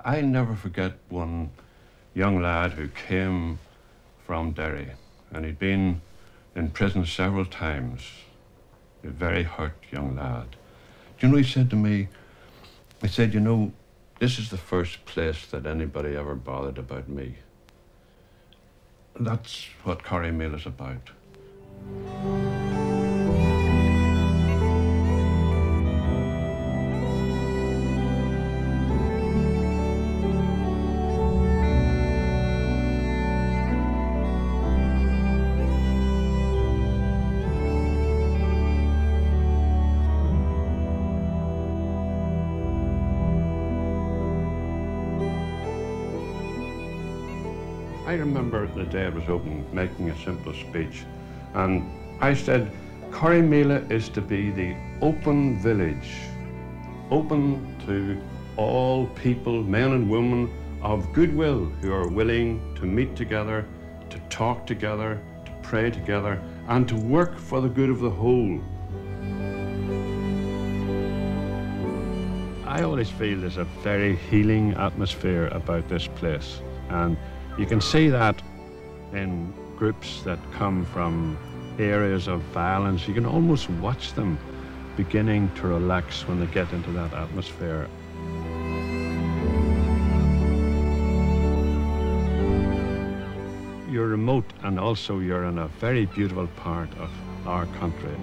I never forget one young lad who came from Derry, and he'd been in prison several times. A very hurt young lad. Do you know, he said to me, he said, you know, this is the first place that anybody ever bothered about me. And that's what Corrymeela is about. I remember the day it was open, making a simple speech, and I said, Corrymeela is to be the open village, open to all people, men and women of goodwill who are willing to meet together, to talk together, to pray together, and to work for the good of the whole. I always feel there's a very healing atmosphere about this place, and you can see that in groups that come from areas of violence. You can almost watch them beginning to relax when they get into that atmosphere. You're remote, and also you're in a very beautiful part of our country.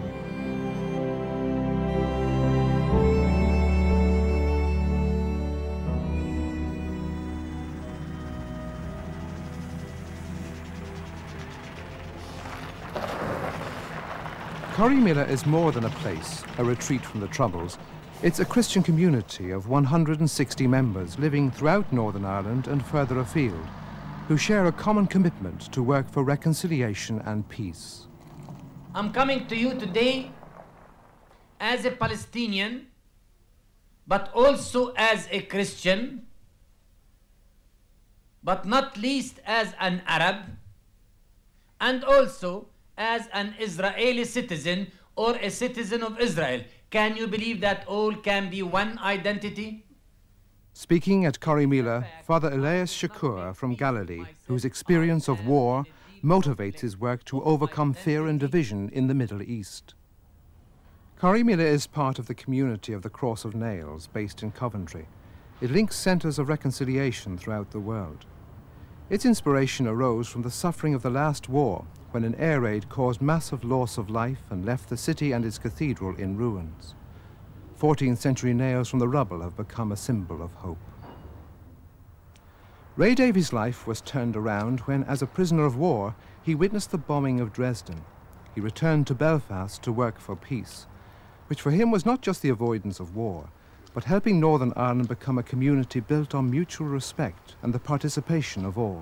Corrymeela is more than a place, a retreat from the Troubles. It's a Christian community of 160 members living throughout Northern Ireland and further afield, who share a common commitment to work for reconciliation and peace. I'm coming to you today as a Palestinian, but also as a Christian, but not least as an Arab, and also as an Israeli citizen or a citizen of Israel. Can you believe that all can be one identity? Speaking at Corrymeela, Father Elias Shakur from Galilee, whose experience of war motivates his work to overcome fear and division in the Middle East. Corrymeela is part of the community of the Cross of Nails, based in Coventry. It links centres of reconciliation throughout the world. Its inspiration arose from the suffering of the last war, when an air raid caused massive loss of life and left the city and its cathedral in ruins. 14th century nails from the rubble have become a symbol of hope. Ray Davey's life was turned around when, as a prisoner of war, he witnessed the bombing of Dresden. He returned to Belfast to work for peace, which for him was not just the avoidance of war, but helping Northern Ireland become a community built on mutual respect and the participation of all.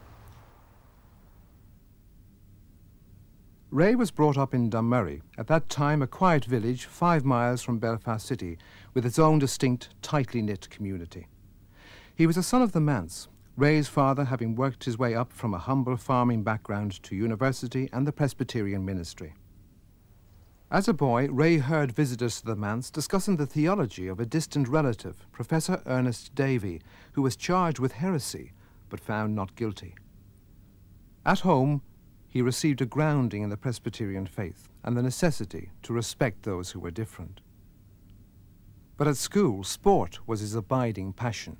Ray was brought up in Dunmurry, at that time a quiet village 5 miles from Belfast City, with its own distinct, tightly knit community. He was a son of the manse, Ray's father having worked his way up from a humble farming background to university and the Presbyterian ministry. As a boy, Ray heard visitors to the manse discussing the theology of a distant relative, Professor Ernest Davey, who was charged with heresy, but found not guilty. At home, he received a grounding in the Presbyterian faith and the necessity to respect those who were different. But at school, sport was his abiding passion.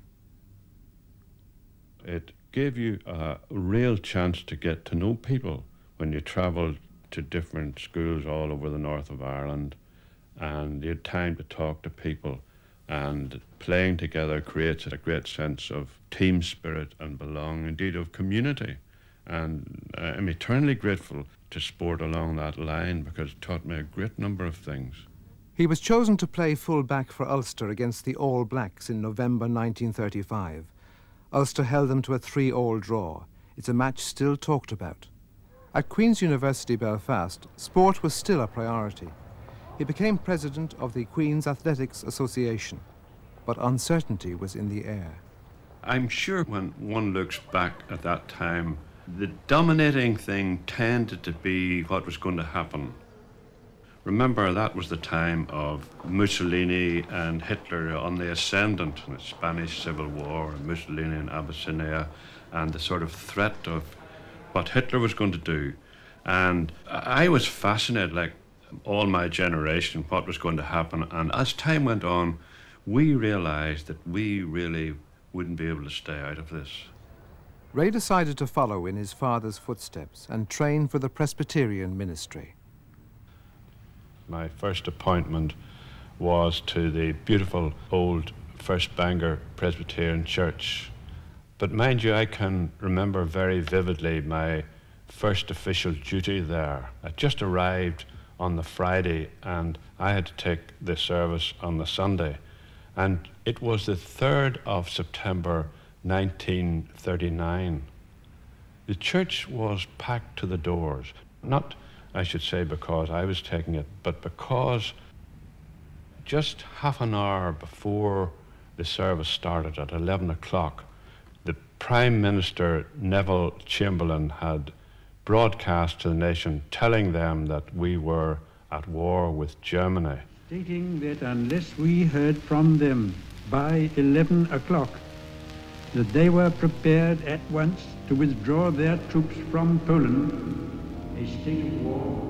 It gave you a real chance to get to know people when you travelled to different schools all over the north of Ireland, and you had time to talk to people, and playing together creates a great sense of team spirit and belonging, indeed of community. And I'm eternally grateful to sport along that line because it taught me a great number of things. He was chosen to play full-back for Ulster against the All Blacks in November 1935. Ulster held them to a 3-3 draw. It's a match still talked about. At Queen's University Belfast, sport was still a priority. He became president of the Queen's Athletics Association, but uncertainty was in the air. I'm sure when one looks back at that time, the dominating thing tended to be what was going to happen. Remember, that was the time of Mussolini and Hitler on the ascendant in the Spanish Civil War, Mussolini in Abyssinia, and the sort of threat of what Hitler was going to do. And I was fascinated, like all my generation, what was going to happen. And as time went on, we realized that we really wouldn't be able to stay out of this. Ray decided to follow in his father's footsteps and train for the Presbyterian ministry. My first appointment was to the beautiful old First Bangor Presbyterian Church. But mind you, I can remember very vividly my first official duty there. I just arrived on the Friday and I had to take the service on the Sunday. And it was the 3rd of September 1939. The church was packed to the doors. Not, I should say, because I was taking it, but because just half an hour before the service started at 11 o'clock, the Prime Minister, Neville Chamberlain, had broadcast to the nation telling them that we were at war with Germany. Stating that unless we heard from them by 11 o'clock, that they were prepared at once to withdraw their troops from Poland, a state of war.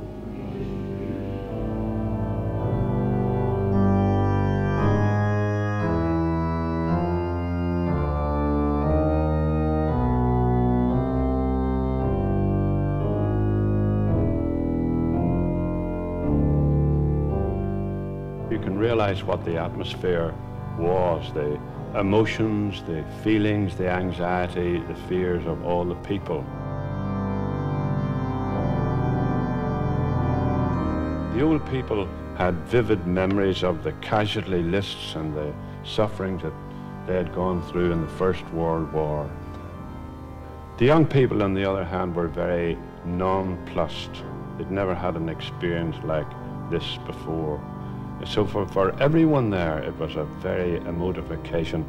You can realize what the atmosphere was, the emotions, the feelings, the anxiety, the fears of all the people. The old people had vivid memories of the casualty lists and the sufferings that they had gone through in the First World War. The young people, on the other hand, were very nonplussed. They'd never had an experience like this before. So for everyone there, it was a very emotive occasion.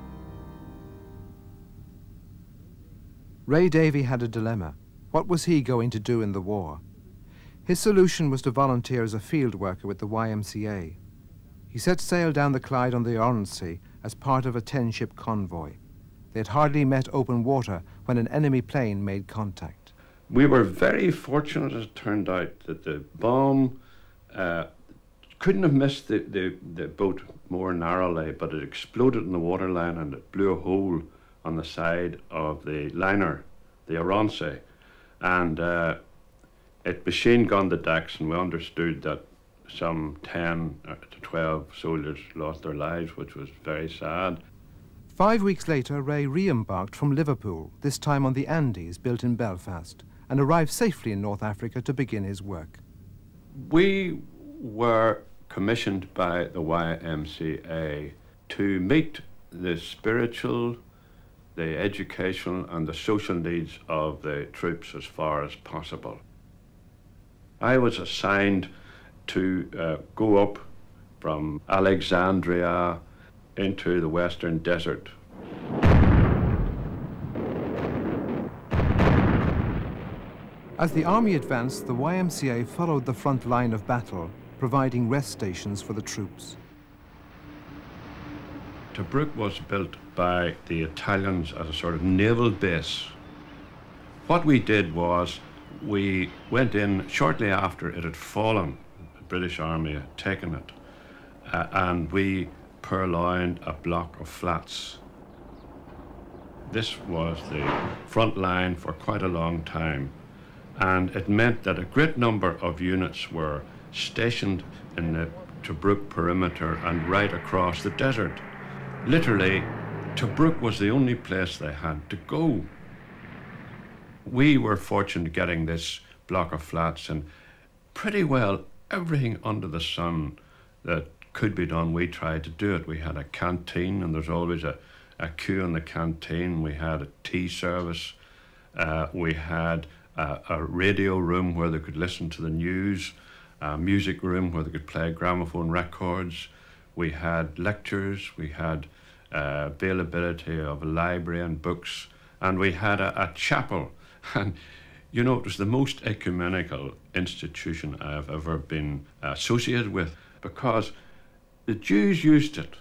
Ray Davey had a dilemma. What was he going to do in the war? His solution was to volunteer as a field worker with the YMCA. He set sail down the Clyde on the Oronsay as part of a 10-ship convoy. They had hardly met open water when an enemy plane made contact. We were very fortunate, as it turned out, that the bomb couldn't have missed the boat more narrowly, but it exploded in the waterline and it blew a hole on the side of the liner, the Oronsay, and it machine-gunned the decks, and we understood that some 10 to 12 soldiers lost their lives, which was very sad. 5 weeks later, Ray re-embarked from Liverpool, this time on the Andes built in Belfast, and arrived safely in North Africa to begin his work. We were commissioned by the YMCA to meet the spiritual, the educational and the social needs of the troops as far as possible. I was assigned to go up from Alexandria into the Western Desert. As the army advanced, the YMCA followed the front line of battle, providing rest stations for the troops. Tobruk was built by the Italians as a sort of naval base. What we did was we went in shortly after it had fallen. The British Army had taken it, and we purloined a block of flats. This was the front line for quite a long time, and it meant that a great number of units were stationed in the Tobruk perimeter and right across the desert. Literally, Tobruk was the only place they had to go. We were fortunate getting this block of flats, and pretty well everything under the sun that could be done, we tried to do it. We had a canteen, and there's always a queue in the canteen. We had a tea service. We had a radio room where they could listen to the news, a music room where they could play gramophone records. We had lectures. We had availability of a library and books, and we had a chapel. And You know, it was the most ecumenical institution I've ever been associated with, because the Jews used it,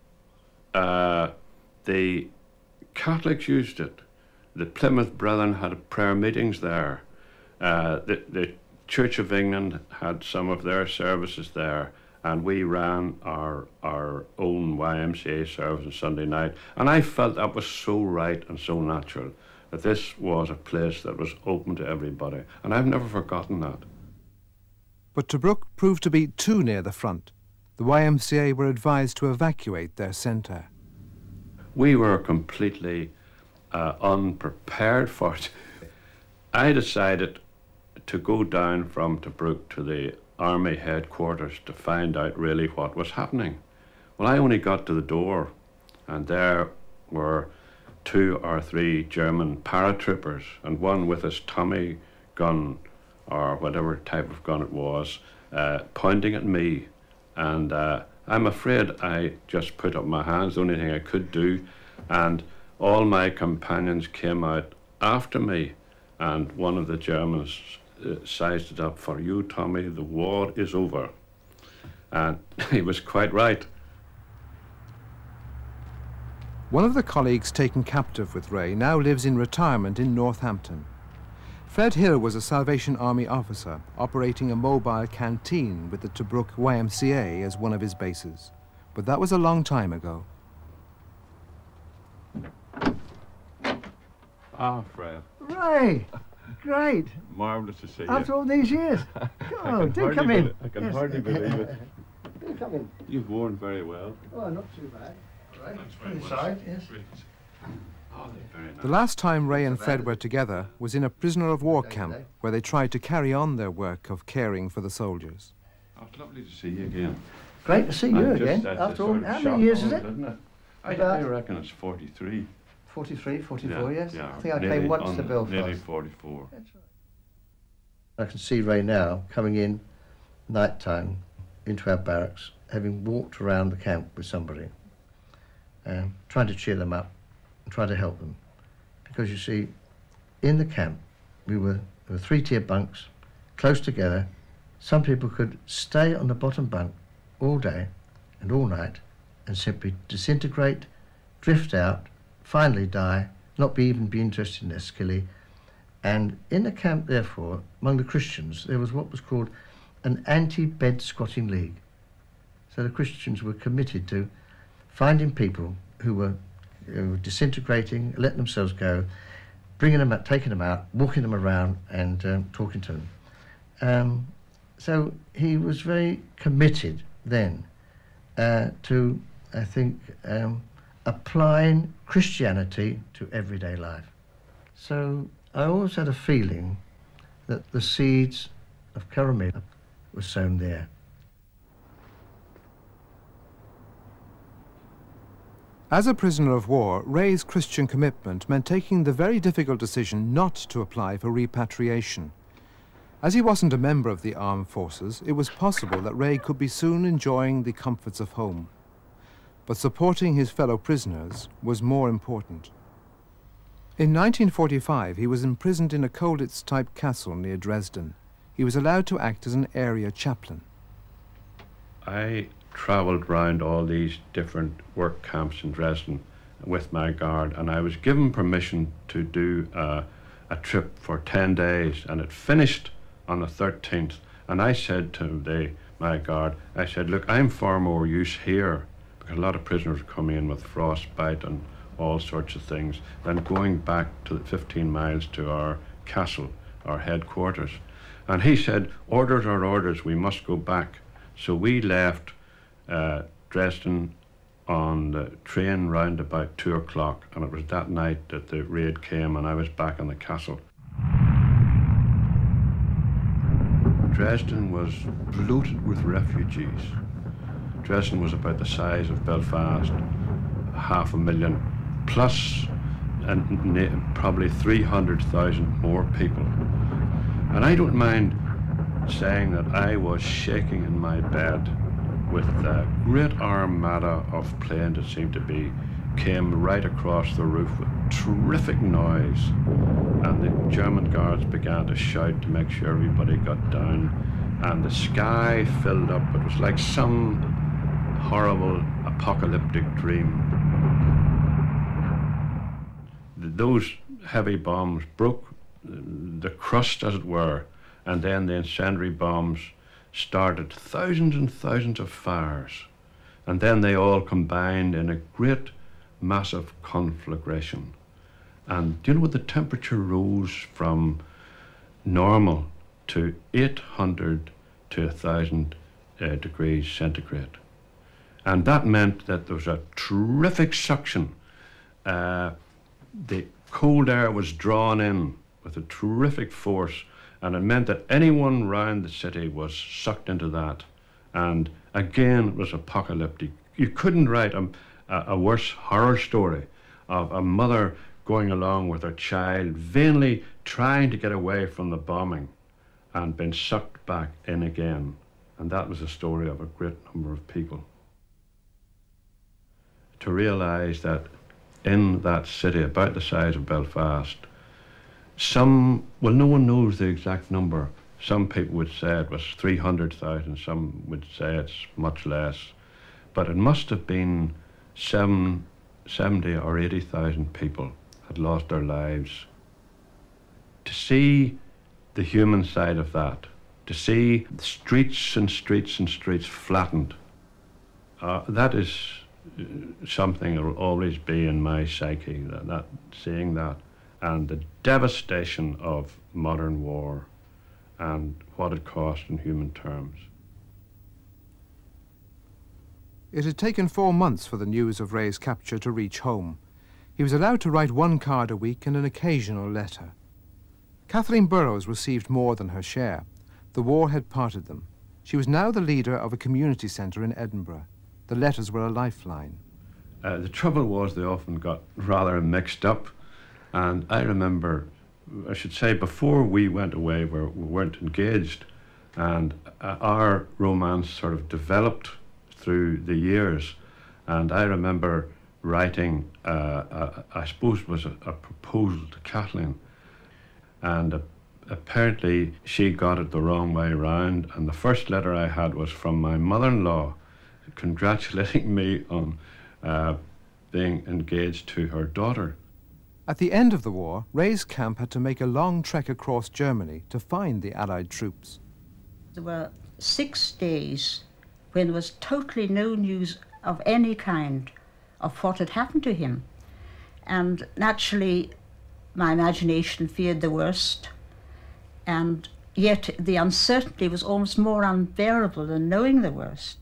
the Catholics used it, the Plymouth Brethren had prayer meetings there, the Church of England had some of their services there, and we ran our own YMCA service on Sunday night, and I felt that was so right and so natural, that this was a place that was open to everybody, and I've never forgotten that. But Tobruk proved to be too near the front. The YMCA were advised to evacuate their centre. We were completely unprepared for it. I decided to go down from Tobruk to the army headquarters to find out really what was happening. Well, I only got to the door, and there were 2 or 3 German paratroopers, and one with his Tommy gun, or whatever type of gun it was, pointing at me. And I'm afraid I just put up my hands, the only thing I could do, and all my companions came out after me, and one of the Germans sized it up, "For you, Tommy, the war is over." And he was quite right. One of the colleagues taken captive with Ray now lives in retirement in Northampton. Fred Hill was a Salvation Army officer operating a mobile canteen with the Tobruk YMCA as one of his bases. But that was a long time ago. Ah, Fred. Ray, great. Marvellous to see you. After all these years. Oh, do come in. I can hardly believe it. Do come in. You've worn very well. Oh, not too bad. Right. Thanks very much. Inside, yes. Oh, they're very nice. The last time Ray and Fred were together was in a prisoner of war camp where they tried to carry on their work of caring for the soldiers. Oh, it's lovely to see you again. Great to see you I'm again. just After all, sort of how shocked many years is on it? Isn't it? I About- reckon it's 43. 43, 44 years? Yeah, I think I nearly came once to on- Belfast. Nearly 44. That's right. I can see Ray now coming in night time into our barracks, having walked around the camp with somebody, trying to cheer them up and try to help them. Because you see, in the camp, there were 3-tier bunks, close together. Some people could stay on the bottom bunk all day and all night and simply disintegrate, drift out, finally die, not even be interested in their skilly. And in the camp, therefore, among the Christians, there was what was called an anti-bed squatting league. So the Christians were committed to finding people who were disintegrating, letting themselves go, bringing them out, taking them out, walking them around and talking to them. So he was very committed then to, I think, applying Christianity to everyday life. So I always had a feeling that the seeds of Corrymeela were sown there. As a prisoner of war, Ray's Christian commitment meant taking the very difficult decision not to apply for repatriation. As he wasn't a member of the armed forces, it was possible that Ray could be soon enjoying the comforts of home. But supporting his fellow prisoners was more important. In 1945, he was imprisoned in a Colditz-type castle near Dresden. He was allowed to act as an area chaplain. I travelled round all these different work camps in Dresden with my guard, and I was given permission to do a trip for 10 days, and it finished on the 13th. And I said to my guard, I said, look, I'm far more use here, because a lot of prisoners come in with frostbite and all sorts of things, than going back to the 15 miles to our castle, our headquarters. And he said, orders are orders, we must go back. So we left Dresden on the train round about 2 o'clock, and it was that night that the raid came and I was back in the castle. Dresden was bloated with refugees. Dresden was about the size of Belfast, 500,000 plus, and probably 300,000 more people. And I don't mind saying that I was shaking in my bed with a great armada of planes, it seemed to be, came right across the roof with terrific noise, and the German guards began to shout to make sure everybody got down, and the sky filled up. It was like some horrible apocalyptic dream. Those heavy bombs broke the crust, as it were, and then the incendiary bombs started thousands and thousands of fires, and then they all combined in a great massive conflagration. And do you know what? The temperature rose from normal to 800 to 1,000 degrees centigrade. And that meant that there was a terrific suction. The cold air was drawn in with a terrific force, and it meant that anyone round the city was sucked into that. And again, it was apocalyptic. You couldn't write a worse horror story of a mother going along with her child, vainly trying to get away from the bombing and being sucked back in again. And that was the story of a great number of people. To realise that in that city, about the size of Belfast, well, no one knows the exact number. Some people would say it was 300,000, some would say it's much less. But it must have been 70 or 80,000 people had lost their lives. To see the human side of that, to see streets and streets and streets flattened, that is something that will always be in my psyche, that seeing that, and the devastation of modern war and what it cost in human terms. It had taken 4 months for the news of Ray's capture to reach home. He was allowed to write 1 card a week and an occasional letter. Kathleen Burrows received more than her share. The war had parted them. She was now the leader of a community centre in Edinburgh. The letters were a lifeline. The trouble was they often got rather mixed up, and I remember, I should say, before we went away, we weren't engaged, and our romance sort of developed through the years. And I remember writing, I suppose it was a proposal to Kathleen, and apparently she got it the wrong way round, and the first letter I had was from my mother-in-law congratulating me on being engaged to her daughter. At the end of the war, Ray's camp had to make a long trek across Germany to find the Allied troops. There were 6 days when there was totally no news of any kind of what had happened to him. And naturally, my imagination feared the worst, and yet the uncertainty was almost more unbearable than knowing the worst.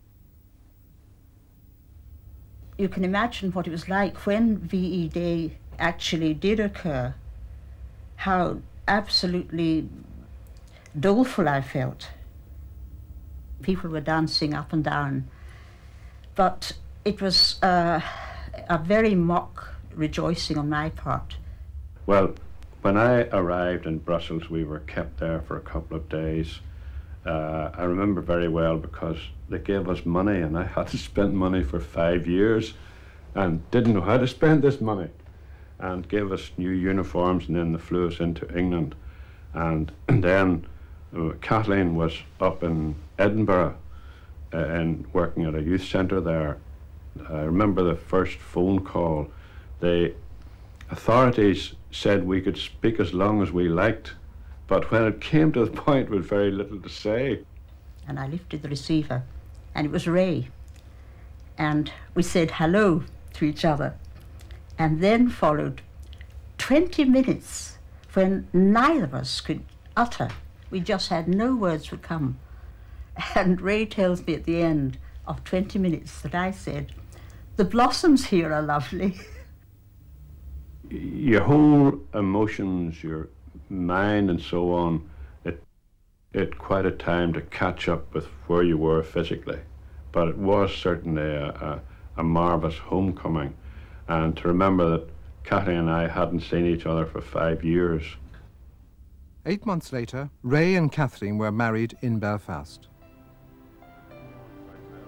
You can imagine what it was like when VE Day actually did occur, how absolutely doleful I felt. People were dancing up and down, but it was a very mock rejoicing on my part. Well, when I arrived in Brussels, we were kept there for a couple of days. I remember very well because they gave us money, and I had to spend money for 5 years and didn't know how to spend this money, and gave us new uniforms, and then they flew us into England. And then Kathleen was up in Edinburgh and working at a youth centre there. I remember the first phone call. The authorities said we could speak as long as we liked, but when it came to the point with very little to say. And I lifted the receiver, and it was Ray. And we said hello to each other. And then followed 20 minutes when neither of us could utter. We just had no words would come. And Ray tells me at the end of 20 minutes that I said, "The blossoms here are lovely." Your whole emotions, your mind and so on, it quite a time to catch up with where you were physically. But it was certainly a marvellous homecoming. And to remember that Kathleen and I hadn't seen each other for 5 years. 8 months later, Ray and Kathleen were married in Belfast.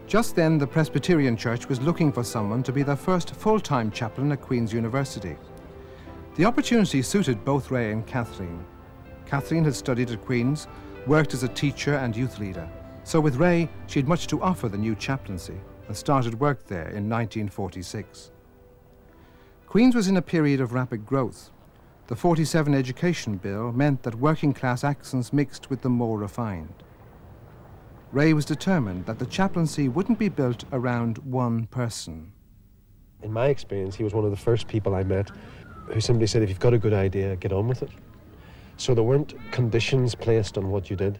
Just then, the Presbyterian Church was looking for someone to be their first full-time chaplain at Queen's University. The opportunity suited both Ray and Kathleen. Kathleen had studied at Queen's, worked as a teacher and youth leader. So with Ray, she had much to offer the new chaplaincy and started work there in 1946. Queen's was in a period of rapid growth. The 47 Education Bill meant that working-class accents mixed with the more refined. Ray was determined that the chaplaincy wouldn't be built around one person. In my experience, he was one of the first people I met who simply said, if you've got a good idea, get on with it. So there weren't conditions placed on what you did.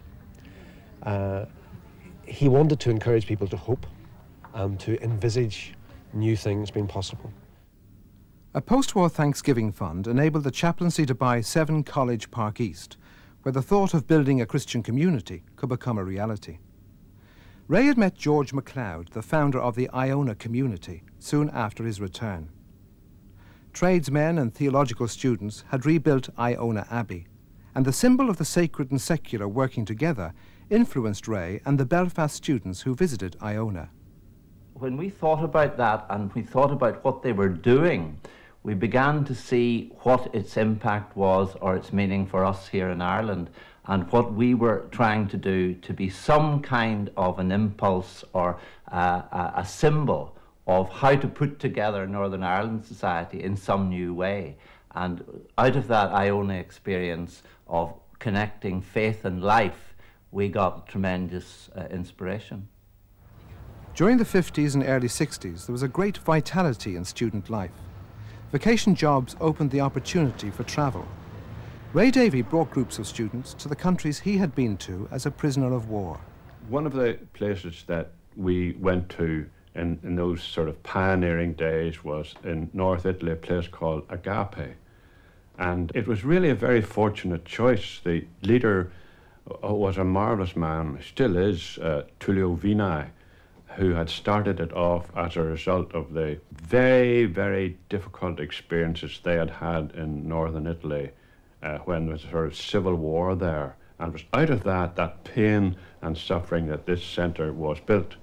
He wanted to encourage people to hope and to envisage new things being possible. A post-war Thanksgiving fund enabled the chaplaincy to buy 7 College Park East, where the thought of building a Christian community could become a reality. Ray had met George MacLeod, the founder of the Iona Community, soon after his return. Tradesmen and theological students had rebuilt Iona Abbey, and the symbol of the sacred and secular working together influenced Ray and the Belfast students who visited Iona. When we thought about that and we thought about what they were doing, we began to see what its impact was or its meaning for us here in Ireland, and what we were trying to do to be some kind of an impulse or a symbol of how to put together Northern Ireland society in some new way. And out of that Iona experience of connecting faith and life, we got tremendous inspiration. During the 50s and early 60s, there was a great vitality in student life. Vacation jobs opened the opportunity for travel. Ray Davey brought groups of students to the countries he had been to as a prisoner of war. One of the places that we went to in those sort of pioneering days was in North Italy, a place called Agape. And it was really a very fortunate choice. The leader was a marvelous man, still is, Tullio Vinai, who had started it off as a result of the very, very difficult experiences they had had in northern Italy when there was a sort of civil war there. And it was out of that pain and suffering, that this centre was built.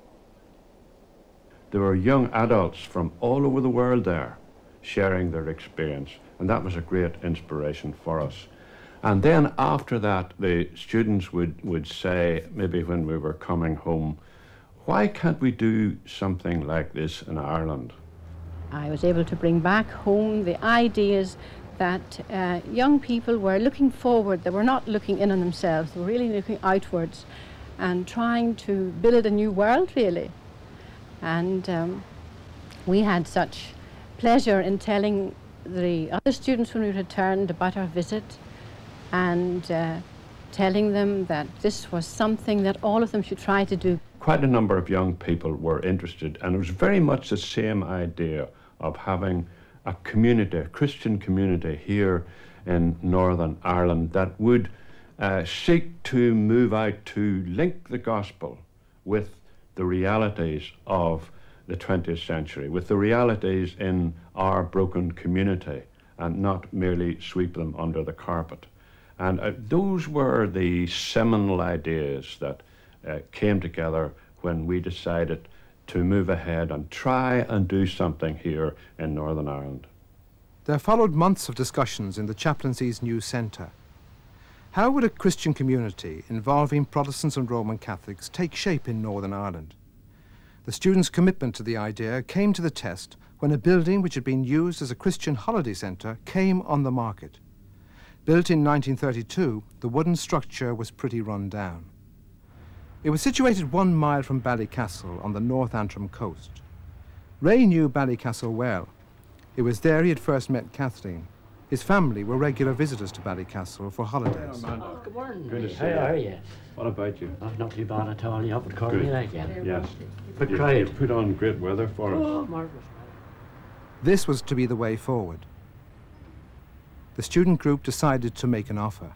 There were young adults from all over the world there sharing their experience, and that was a great inspiration for us. And then after that, the students would say, maybe when we were coming home, why can't we do something like this in Ireland? I was able to bring back home the ideas that young people were looking forward. They were not looking in on themselves, they were really looking outwards and trying to build a new world, really. And we had such pleasure in telling the other students when we returned about our visit, and telling them that this was something that all of them should try to do. Quite a number of young people were interested, and it was very much the same idea of having a community, a Christian community here in Northern Ireland that would seek to move out to link the gospel with the realities of the 20th century, with the realities in our broken community, and not merely sweep them under the carpet. And those were the seminal ideas that came together when we decided to move ahead and try and do something here in Northern Ireland. There followed months of discussions in the chaplaincy's new centre. How would a Christian community involving Protestants and Roman Catholics take shape in Northern Ireland? The students' commitment to the idea came to the test when a building which had been used as a Christian holiday centre came on the market. Built in 1932, the wooden structure was pretty run down. It was situated 1 mile from Ballycastle on the North Antrim coast. Ray knew Ballycastle well. It was there he had first met Kathleen. His family were regular visitors to Ballycastle for holidays. Oh, good morning. Good to see How are you? What about you? Oh, not too bad at all. You up at Corrymeela again? Yes. But You crowd. put on great weather for us. Oh, marvellous. This was to be the way forward. The student group decided to make an offer.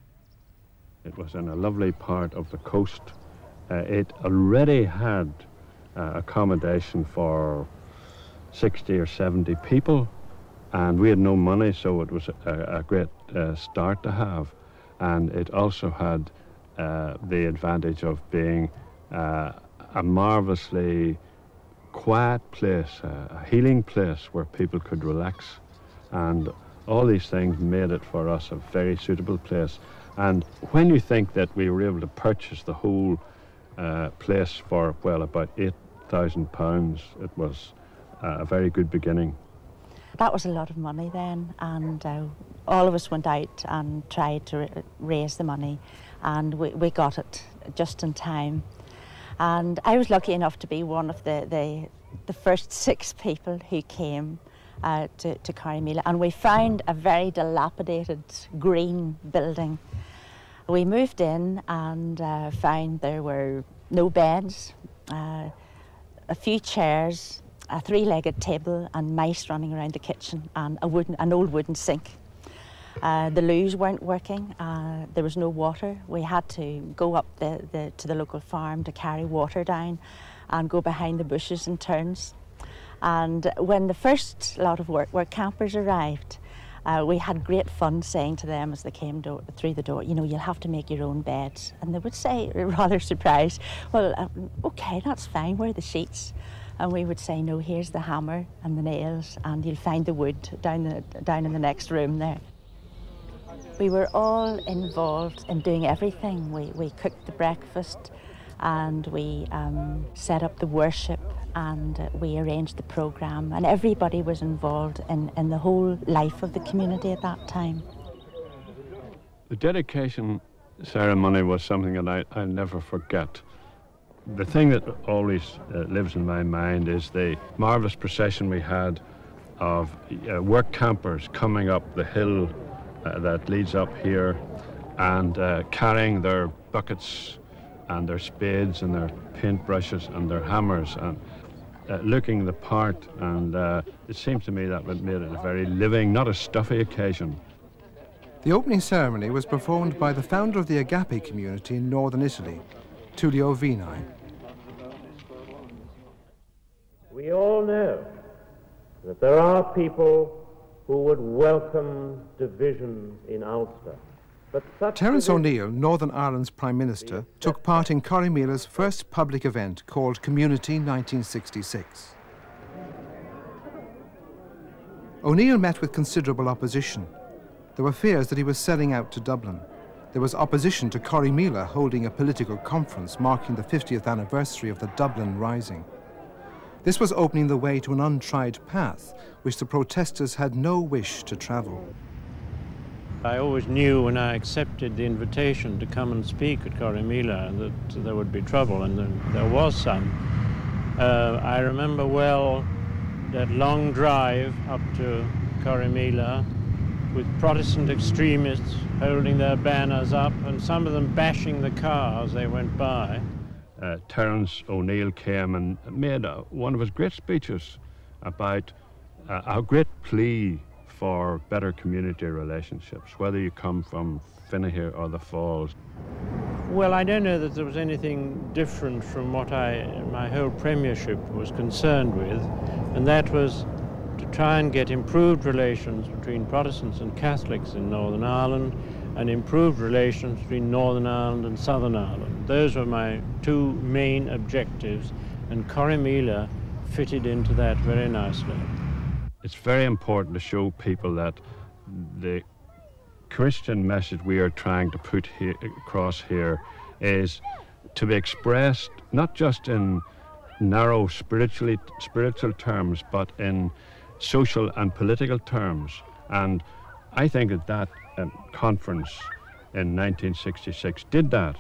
It was in a lovely part of the coast. It already had accommodation for 60 or 70 people, and we had no money, so it was a great start to have. And it also had the advantage of being a a marvellously quiet place, a healing place where people could relax, and all these things made it for us a very suitable place. And when you think that we were able to purchase the whole place for, well, about £8,000, it was a very good beginning. That was a lot of money then, and all of us went out and tried to raise the money, and we got it just in time. And I was lucky enough to be one of the first 6 people who came to Corrymeela, and we found a very dilapidated green building. We moved in and found there were no beds, a few chairs, a 3-legged table, and mice running around the kitchen, and an old wooden sink. The loos weren't working. There was no water. We had to go up to the local farm to carry water down and go behind the bushes in turns. And when the first lot of work campers arrived, we had great fun saying to them as they came through the door, you know, you'll have to make your own beds. And they would say, rather surprised, well, okay, that's fine, where are the sheets? And we would say, no, here's the hammer and the nails, and you'll find the wood down in the next room there. We were all involved in doing everything. We cooked the breakfast, and we set up the worship, and we arranged the programme, and everybody was involved in the whole life of the community at that time. The dedication ceremony was something that I'll never forget. The thing that always lives in my mind is the marvellous procession we had of work campers coming up the hill that leads up here, and carrying their buckets and their spades and their paintbrushes and their hammers, and looking the part, and it seems to me that made it a very living, not a stuffy occasion. The opening ceremony was performed by the founder of the Agape community in northern Italy, Tullio Vini. We all know that there are people who would welcome division in Ulster. But Terence O'Neill, Northern Ireland's Prime Minister, took part in Corrymeela's first public event called Community 1966. O'Neill met with considerable opposition. There were fears that he was selling out to Dublin. There was opposition to Corrymeela holding a political conference marking the 50th anniversary of the Dublin Rising. This was opening the way to an untried path which the protesters had no wish to travel. I always knew when I accepted the invitation to come and speak at Corrymeela that there would be trouble, and there was some. I remember well that long drive up to Corrymeela with Protestant extremists holding their banners up, and some of them bashing the car as they went by. Terence O'Neill came and made one of his great speeches about our great plea for better community relationships, whether you come from Finneher or the Falls. Well, I don't know that there was anything different from what my whole premiership was concerned with, and that was to try and get improved relations between Protestants and Catholics in Northern Ireland, and improved relations between Northern Ireland and Southern Ireland. Those were my 2 main objectives, and Corrymeela fitted into that very nicely. It's very important to show people that the Christian message we are trying to put across here is to be expressed not just in narrow spiritual terms, but in social and political terms. And I think that conference in 1966 did that.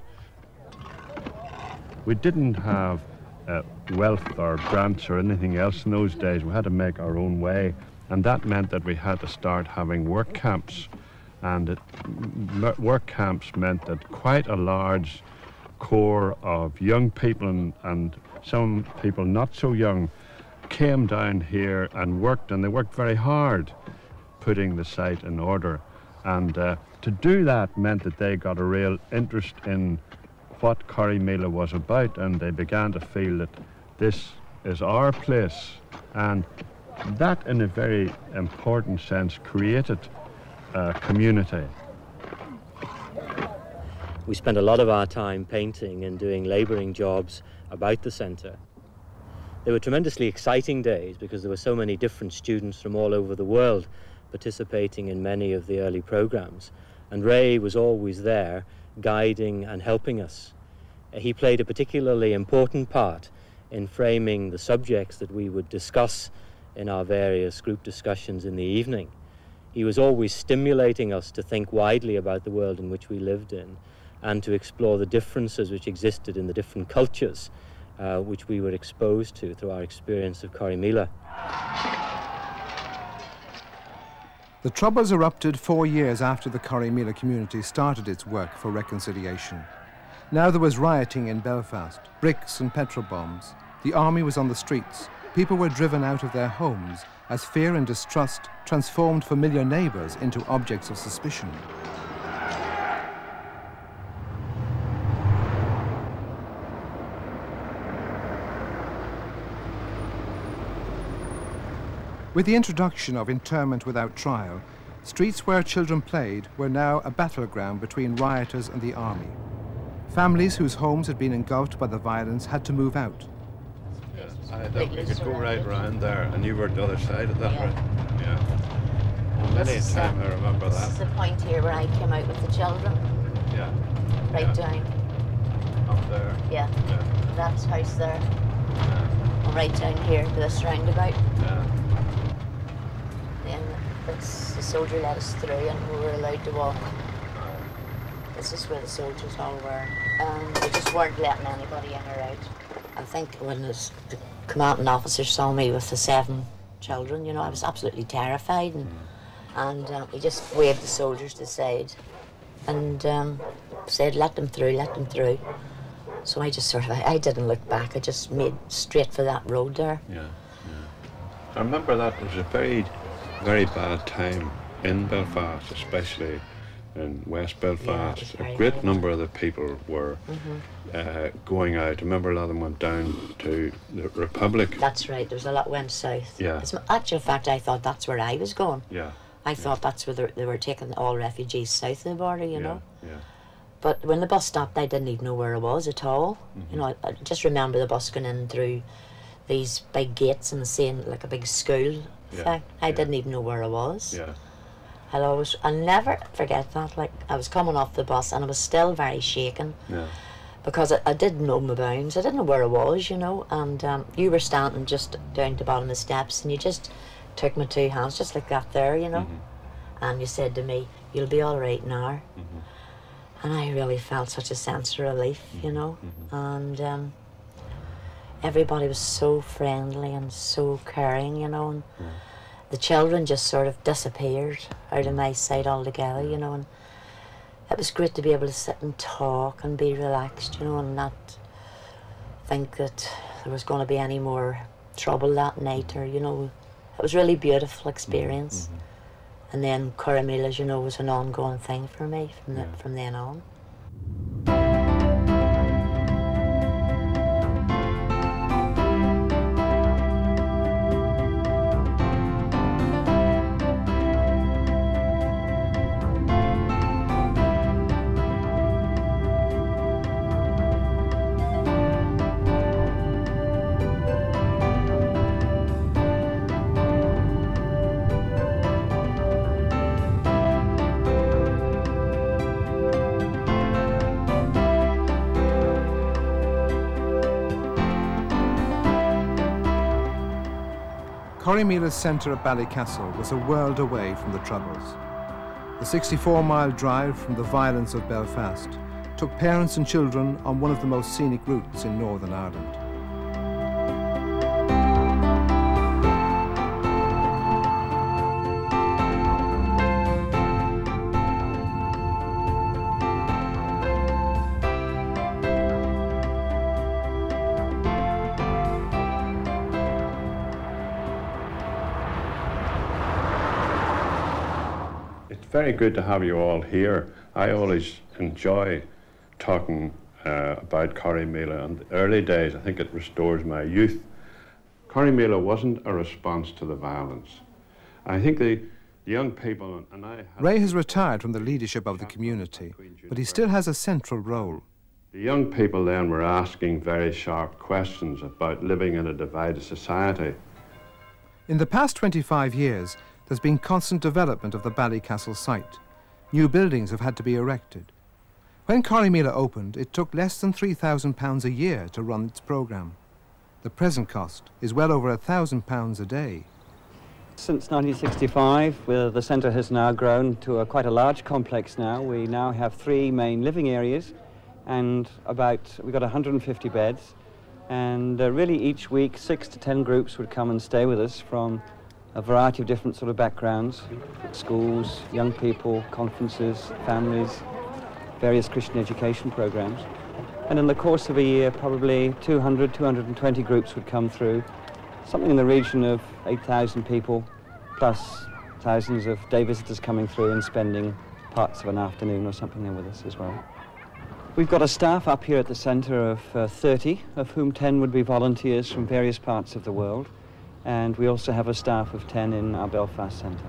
We didn't have wealth or grants or anything else in those days. We had to make our own way, and that meant that we had to start having work camps, and work camps meant that quite a large core of young people and some people not so young came down here and worked, and they worked very hard putting the site in order. And to do that meant that they got a real interest in what Corrymeela was about, and they began to feel that this is our place. And that, in a very important sense, created a community. We spent a lot of our time painting and doing labouring jobs about the centre. They were tremendously exciting days because there were so many different students from all over the world participating in many of the early programs, and Ray was always there guiding and helping us. He played a particularly important part in framing the subjects that we would discuss in our various group discussions in the evening. He was always stimulating us to think widely about the world in which we lived in and to explore the differences which existed in the different cultures which we were exposed to through our experience of Corrymeela. The Troubles erupted 4 years after the Corrymeela community started its work for reconciliation. Now there was rioting in Belfast, bricks and petrol bombs. The army was on the streets. People were driven out of their homes as fear and distrust transformed familiar neighbours into objects of suspicion. With the introduction of internment without trial, streets where children played were now a battleground between rioters and the army. Families whose homes had been engulfed by the violence had to move out. Yeah, I thought we could go right around there, and you were the other side of that, right? Yeah. Many a time I remember that. This is the point here where I came out with the children. Yeah. Right down. Up there. Yeah. That house there. Yeah. And right down here to this roundabout. Yeah. The soldier let us through and we were allowed to walk. This is where the soldiers all were. They just weren't letting anybody in or out. I think when the commanding officer saw me with the 7 children, you know, I was absolutely terrified, and he just waved the soldiers to the side and said, let them through, let them through. So I just sort of, I didn't look back, I just made straight for that road there. Yeah. I remember that was a very bad time in Belfast, especially in West Belfast. A great number of the people were going out. I remember a lot of them went down to the Republic. That's right, there was a lot went south. Yeah. As a matter of fact, I thought that's where I was going. Yeah. I thought that's where they were taking all refugees south of the border, you know. Yeah. But when the bus stopped, I didn't even know where I was at all. You know, I just remember the bus going in through these big gates and seeing like a big school. I didn't even know where I was. Yeah. I'll never forget that. Like, I was coming off the bus and I was still very shaken. Yeah. Because I didn't know my bounds. I didn't know where I was, you know. And you were standing just down the bottom of the steps and you just took my 2 hands just like that there, you know. And you said to me, you'll be all right now. And I really felt such a sense of relief, you know. And everybody was so friendly and so caring, you know. And the children just sort of disappeared out of my sight altogether, you know. And it was great to be able to sit and talk and be relaxed, you know, and not think that there was going to be any more trouble that night, or, you know. It was a really beautiful experience. And then Corrymeela, as you know, was an ongoing thing for me from then on. Corrymeela's centre at Ballycastle was a world away from the Troubles. The 64-mile drive from the violence of Belfast took parents and children on one of the most scenic routes in Northern Ireland. Very good to have you all here. I always enjoy talking about Corrymeela. In the early days, I think it restores my youth. Corrymeela wasn't a response to the violence. I think the young people, and I... Ray has retired from the leadership of the community, but he still has a central role. The young people then were asking very sharp questions about living in a divided society. In the past 25 years, there's been constant development of the Ballycastle site. New buildings have had to be erected. When Corrymeela opened, it took less than £3,000 a year to run its programme. The present cost is well over £1,000 a day. Since 1965, the centre has now grown to quite a large complex now. We now have 3 main living areas and we've got 150 beds. And really each week 6 to 10 groups would come and stay with us from a variety of different sort of backgrounds, schools, young people, conferences, families, various Christian education programs. And in the course of a year, probably 200, 220 groups would come through, something in the region of 8,000 people, plus thousands of day visitors coming through and spending parts of an afternoon or something there with us as well. We've got a staff up here at the centre of 30, of whom 10 would be volunteers from various parts of the world, and we also have a staff of 10 in our Belfast centre.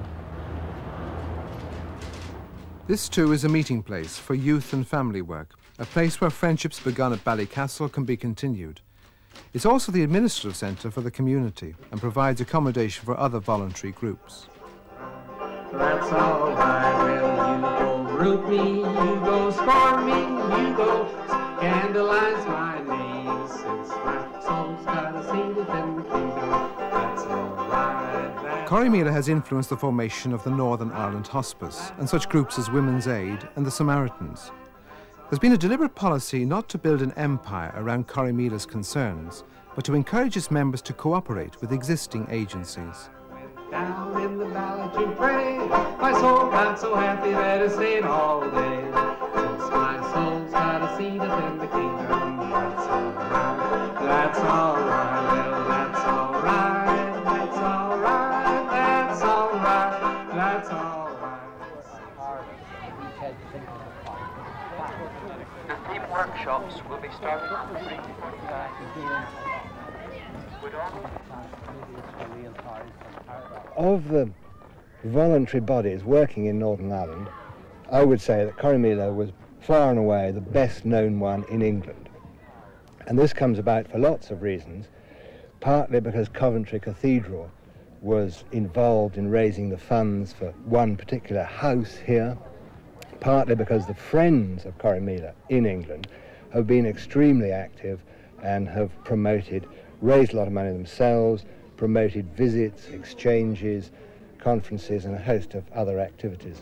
This too is a meeting place for youth and family work, a place where friendships begun at Ballycastle can be continued. It's also the administrative centre for the community and provides accommodation for other voluntary groups. That's all right, well, you go root me, you go scorn me, you go scandalize my name, since my soul's got a seat within the kingdom. That's all right. Corrymeela has influenced the formation of the Northern Ireland Hospice and such groups as Women's Aid and the Samaritans. There's been a deliberate policy not to build an empire around Corrymeela's concerns, but to encourage its members to cooperate with existing agencies. Down in the valley to pray, my soul got so happy that it stayed all day. Since my soul's got a seat within the kingdom, that's all right, that's all right, well, that's all right, that's all right, that's all right, that's all right. The theme workshops will be starting at 3:45. Of the voluntary bodies working in Northern Ireland, I would say that Corrymeela was far and away the best known one in England. And this comes about for lots of reasons, partly because Coventry Cathedral was involved in raising the funds for one particular house here, partly because the Friends of Corrymeela in England have been extremely active and have raised a lot of money themselves, promoted visits, exchanges, conferences and a host of other activities.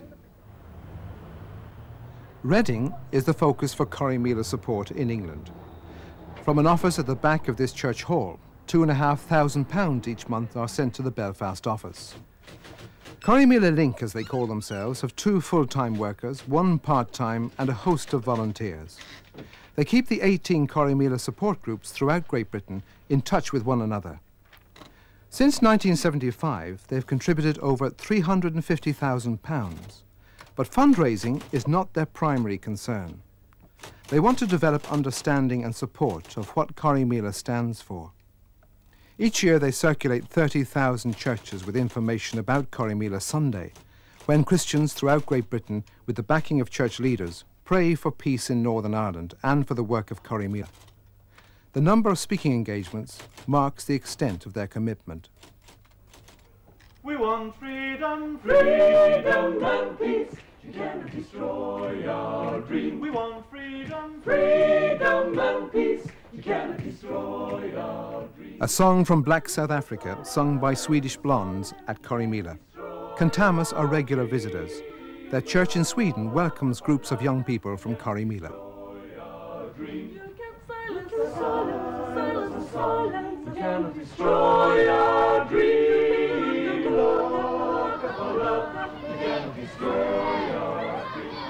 Reading is the focus for Corrymeela support in England. From an office at the back of this church hall, £2,500 each month are sent to the Belfast office. Corrymeela Link, as they call themselves, have 2 full-time workers, 1 part-time and a host of volunteers. They keep the 18 Corrymeela support groups throughout Great Britain in touch with one another. Since 1975, they've contributed over £350,000, but fundraising is not their primary concern. They want to develop understanding and support of what Corrymeela stands for. Each year they circulate 30,000 churches with information about Corrymeela Sunday, when Christians throughout Great Britain, with the backing of church leaders, pray for peace in Northern Ireland and for the work of Corrymeela. The number of speaking engagements marks the extent of their commitment. We want freedom, freedom and peace. You cannot destroy our dream. We want freedom, freedom and peace. You cannot destroy our dream. A song from Black South Africa, sung by Swedish blondes at Corrymeela. Cantamas are regular visitors. Their church in Sweden welcomes groups of young people from Corrymeela. You cannot destroy our dream. Lock up our love. You cannot destroy our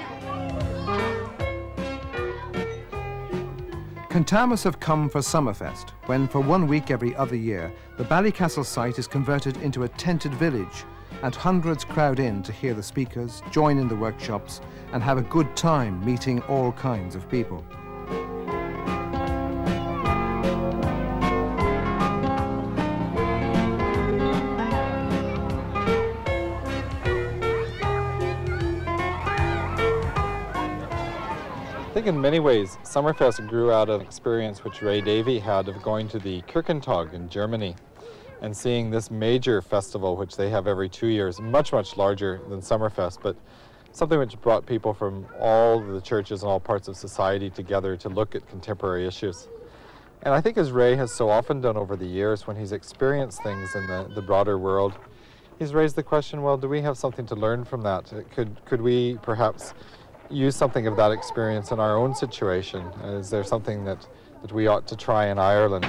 dream. Cantamas have come for Summerfest, when for 1 week every other year, the Ballycastle site is converted into a tented village, and hundreds crowd in to hear the speakers, join in the workshops, and have a good time meeting all kinds of people. think in many ways Summerfest grew out of experience which Ray Davey had of going to the Kirchentag in Germany and seeing this major festival which they have every 2 years, much, much larger than Summerfest, but something which brought people from all the churches and all parts of society together to look at contemporary issues. And I think as Ray has so often done over the years when he's experienced things in the broader world, he's raised the question, well, do we have something to learn from that? Could we perhaps use something of that experience in our own situation? Is there something that we ought to try in Ireland?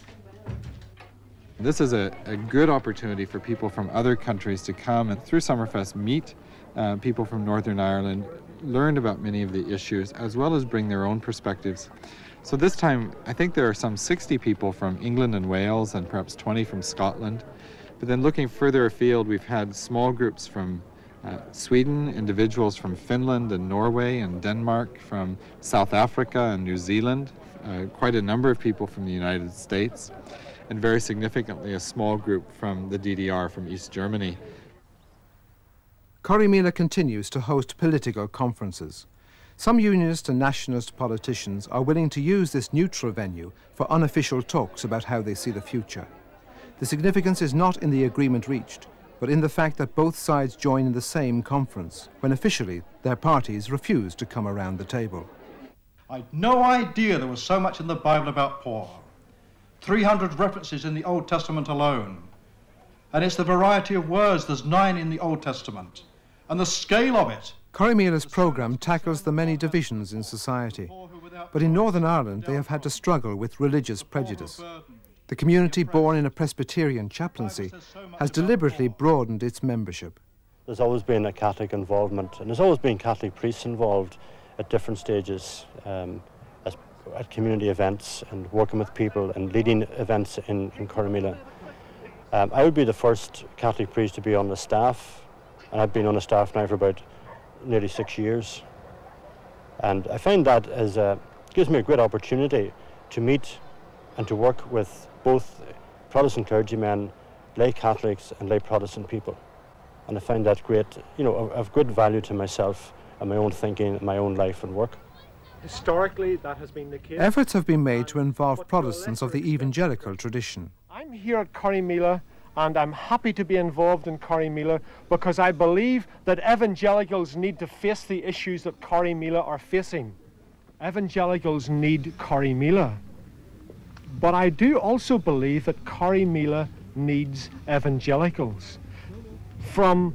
This is a good opportunity for people from other countries to come and through Summerfest meet people from Northern Ireland, learn about many of the issues, as well as bring their own perspectives. So this time, I think there are some 60 people from England and Wales and perhaps 20 from Scotland. But then looking further afield, we've had small groups from Sweden, individuals from Finland and Norway and Denmark, from South Africa and New Zealand, quite a number of people from the United States, and very significantly a small group from the DDR, from East Germany. Corrymeela continues to host political conferences. Some unionist and nationalist politicians are willing to use this neutral venue for unofficial talks about how they see the future. The significance is not in the agreement reached, but in the fact that both sides join in the same conference, when officially their parties refuse to come around the table. I had no idea there was so much in the Bible about poor. 300 references in the Old Testament alone. And it's the variety of words, there's 9 in the Old Testament. And the scale of it. Corrymeela's programme tackles the many divisions in society, but in Northern Ireland they have had to struggle with religious prejudice. The community, born in a Presbyterian chaplaincy, has deliberately broadened its membership. There's always been a Catholic involvement, and there's always been Catholic priests involved at different stages, at community events and working with people and leading events in Corrymeela. I would be the first Catholic priest to be on the staff, and I've been on the staff now for about nearly 6 years. And I find that gives me a great opportunity to meet and to work with both Protestant clergymen, lay Catholics and lay Protestant people. And I find that great, of good value to myself and my own thinking, my own life and work. Historically, that has been the case. Efforts have been made to involve Protestants of the evangelical tradition. I'm here at Corrymeela, and I'm happy to be involved in Corrymeela because I believe that evangelicals need to face the issues that Corrymeela are facing. Evangelicals need Corrymeela. But I do also believe that Corrymeela needs evangelicals. From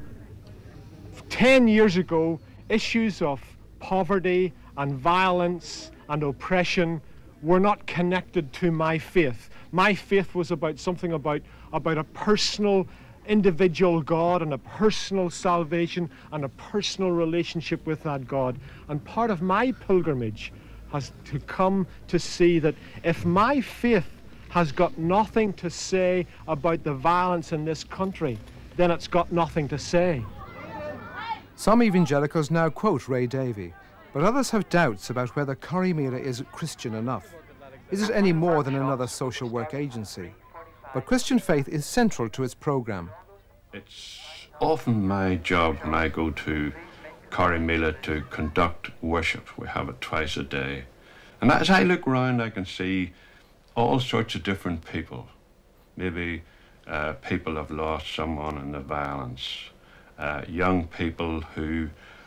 10 years ago, issues of poverty and violence and oppression were not connected to my faith. My faith was about something about a personal, individual God and a personal salvation and a personal relationship with that God. And part of my pilgrimage has to come to see that if my faith has got nothing to say about the violence in this country, then it's got nothing to say. Some evangelicals now quote Ray Davey, but others have doubts about whether Corrymeela is Christian enough. Is it any more than another social work agency? But Christian faith is central to its programme. It's often my job when I go to Corrymeela to conduct worship. We have it twice a day. And as I look around, I can see all sorts of different people. Maybe people have lost someone in the violence. Young people who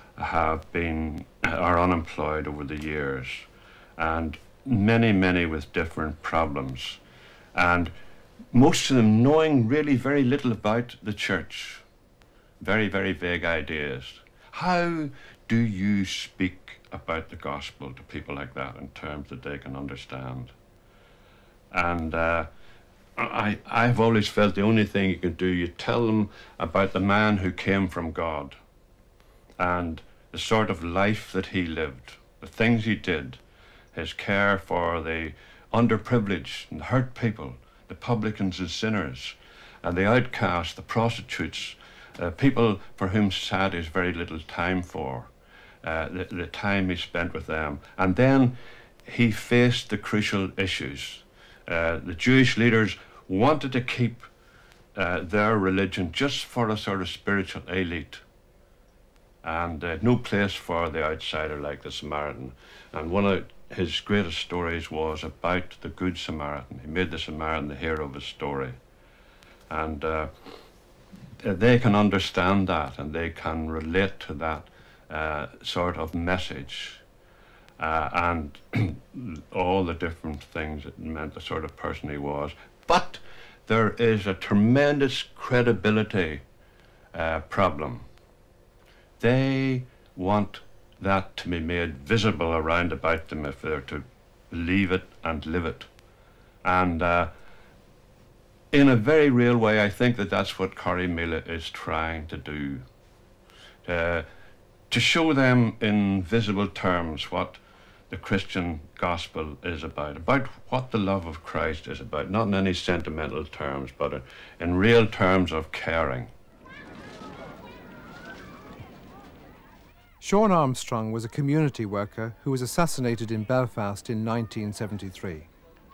are unemployed over the years. And many with different problems. And most of them knowing really very little about the church. Very vague ideas. How do you speak about the gospel to people like that in terms that they can understand? And I've always felt the only thing you can do, you tell them about the man who came from God and the sort of life that he lived, the things he did, his care for the underprivileged and hurt people, the publicans and sinners, and the outcasts, the prostitutes, people for whom society has very little time for, the time he spent with them. And then he faced the crucial issues. The Jewish leaders wanted to keep their religion just for a sort of spiritual elite. and no place for the outsider like the Samaritan. And one of his greatest stories was about the Good Samaritan. He made the Samaritan the hero of his story. And they can understand that, and they can relate to that sort of message. And all the different things it meant, the sort of person he was. But there is a tremendous credibility problem. They want that to be made visible around about them if they're to believe it and live it. And in a very real way, I think that that's what Corrymeela is trying to do. To show them in visible terms what the Christian gospel is about what the love of Christ is about, not in any sentimental terms, but in real terms of caring. Sean Armstrong was a community worker who was assassinated in Belfast in 1973.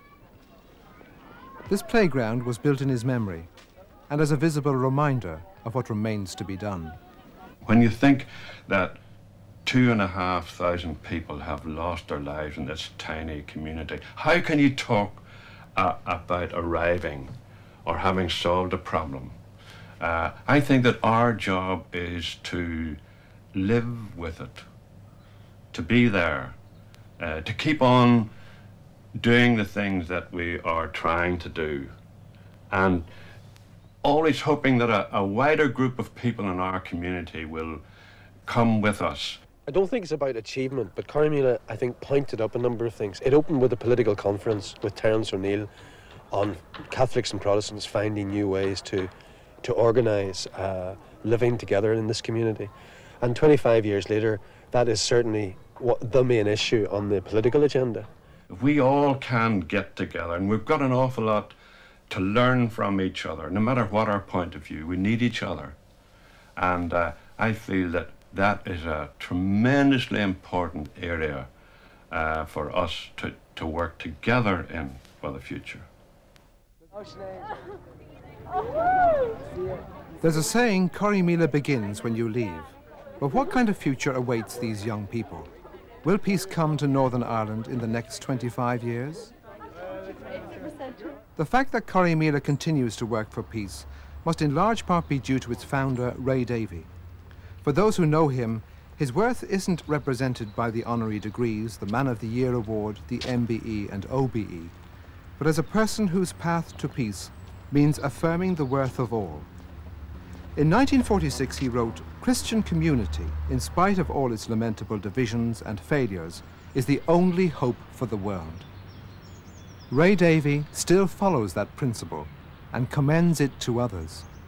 This playground was built in his memory and as a visible reminder of what remains to be done. When you think that 2,500 people have lost their lives in this tiny community, how can you talk about arriving or having solved a problem? I think that our job is to live with it, to be there, to keep on doing the things that we are trying to do, and always hoping that a wider group of people in our community will come with us. I don't think it's about achievement, but Corrymeela, I think, pointed up a number of things. It opened with a political conference with Terence O'Neill on Catholics and Protestants finding new ways to organise living together in this community. And 25 years later, that is certainly the main issue on the political agenda. If we all can get together, and we've got an awful lot to learn from each other, no matter what our point of view, we need each other. And I feel that that is a tremendously important area for us to work together in for the future. There's a saying, Corrymeela begins when you leave. But what kind of future awaits these young people? Will peace come to Northern Ireland in the next 25 years? The fact that Corrymeela continues to work for peace must in large part be due to its founder, Ray Davey. For those who know him, his worth isn't represented by the honorary degrees, the Man of the Year Award, the MBE and OBE, but as a person whose path to peace means affirming the worth of all. In 1946 he wrote, "Christian community, in spite of all its lamentable divisions and failures, is the only hope for the world." Ray Davey still follows that principle and commends it to others.